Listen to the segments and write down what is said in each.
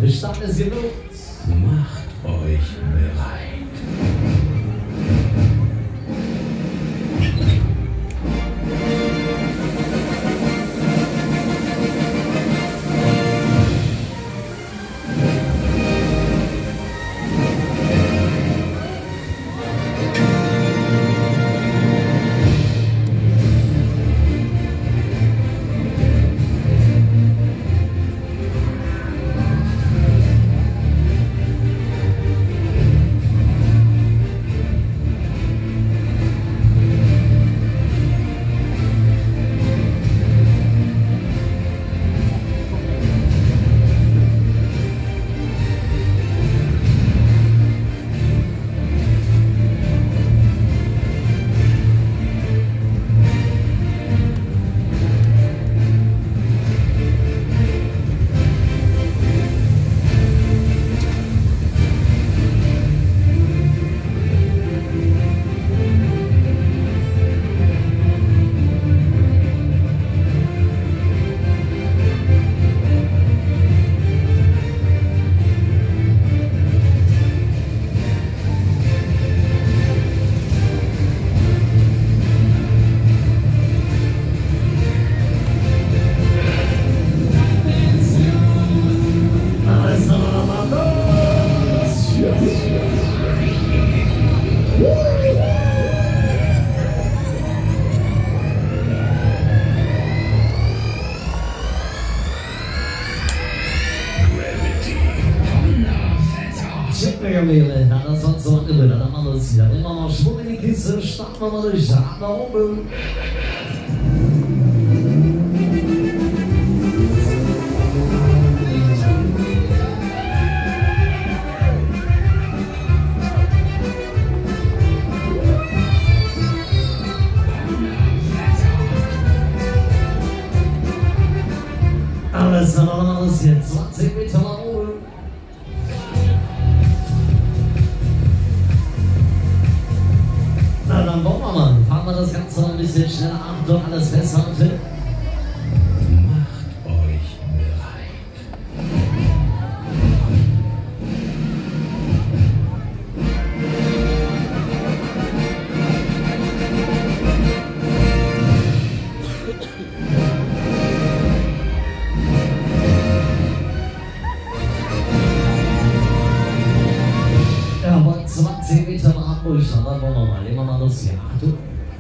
Bestand ist genug. Macht euch bereit. Na, das hat so eine Bilder, dann machen wir es wieder. Bringen wir mal Schwung in die Kiste, starten wir mal durch. Ab nach oben. Alles klar, dann machen wir es jetzt. 20 Meter nach oben. Na, dann wollen wir mal. Fahren wir das Ganze noch ein bisschen schneller. Achtung, alles festhalten. Macht euch bereit. Jawohl, 20 Meter nach Hamburg. Dann wollen wir mal. Nehmen wir mal los hier. Achtung.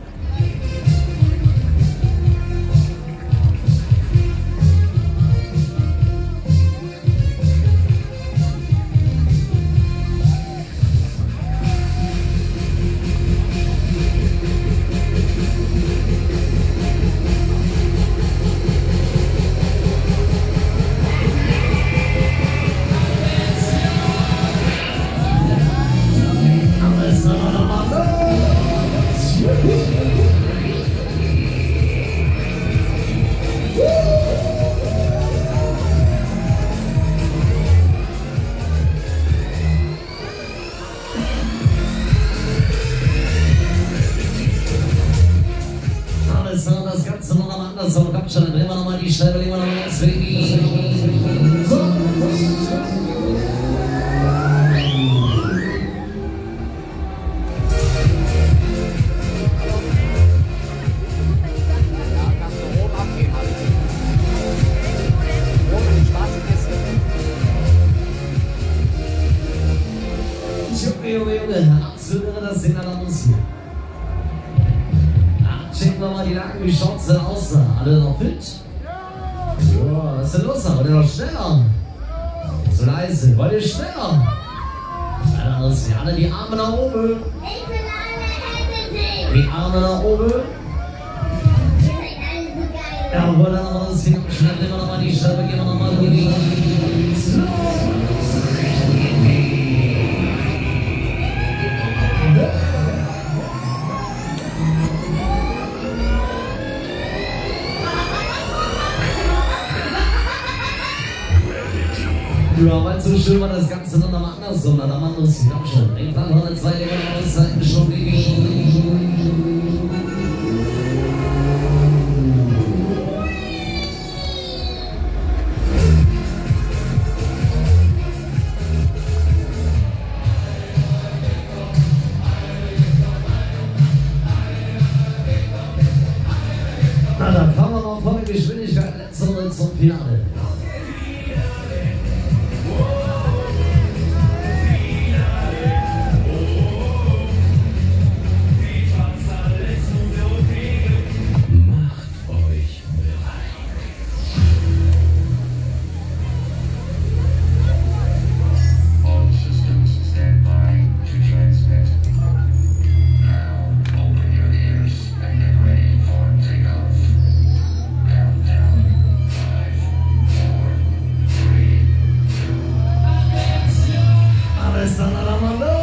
Alles klar, dann machen wir los. Alles klar, das Ganze noch einmal anders. So, komm schon, dann drehen wir nochmal die Scheibe, legen wir nochmal ins Baby. So. Junge, abzögere das Ding an uns hier. Checken wir mal die Lagen, wie schaut's denn aus da? Alle noch fit? Ja, was ist denn los da? Wollt ihr noch schneller? So leise, wollt ihr schneller? Ja, dann ist alle die Arme nach oben. Ich will alle Hände sehen. Die Arme nach oben. Ihr seid alle so geil. Jawohl, dann machen wir das hier noch schnell. Nehmen wir nochmal die Scheibe, gehen wir nochmal durch. Ja, weil so schön war das Ganze noch mal andersrum. Na, dann machen wir es wieder schon. Den Fall von der zweiten Seite schon Finale. Macht euch bereit. All systems stand by to transmit. Now open your ears and get ready for takeoff. Countdown. 5, 4, 3, 2. Alessandra Mando!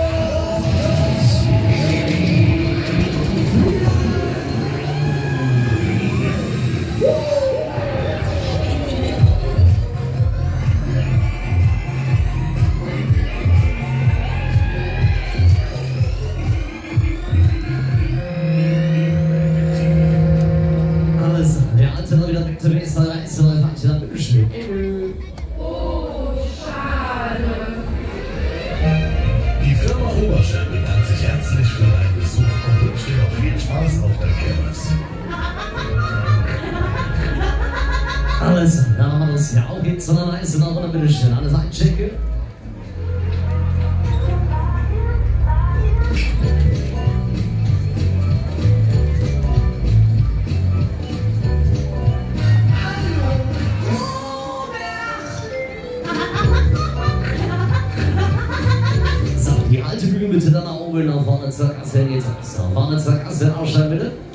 Der Alte noch wieder back to base, der Reise läuft, hat sich dann mitgeschrieben. Die Firma Oberschell bedankt sich herzlich für deinen Besuch und wünscht dir noch viel Spaß auf der Kirmes. Alles, dann haben wir das hier. Auf geht's zu einer Reise nach unten, bitteschön. Alles einchecken. So, die alte Bühne bitte dann nach oben, nach vorne zur Kasse, geht's raus. Nach vorne zur Kasse, aussteigen bitte.